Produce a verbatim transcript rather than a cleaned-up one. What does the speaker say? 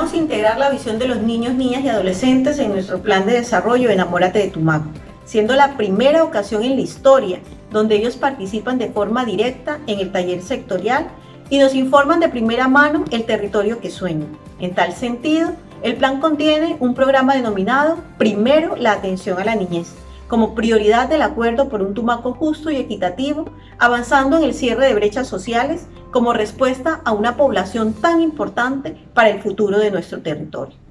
Logramos integrar la visión de los niños, niñas y adolescentes en nuestro plan de desarrollo Enamórate de Tumaco, siendo la primera ocasión en la historia donde ellos participan de forma directa en el taller sectorial y nos informan de primera mano el territorio que sueñan. En tal sentido, el plan contiene un programa denominado Primero la atención a la niñez, como prioridad del acuerdo por un Tumaco justo y equitativo, avanzando en el cierre de brechas sociales como respuesta a una población tan importante para el futuro de nuestro territorio.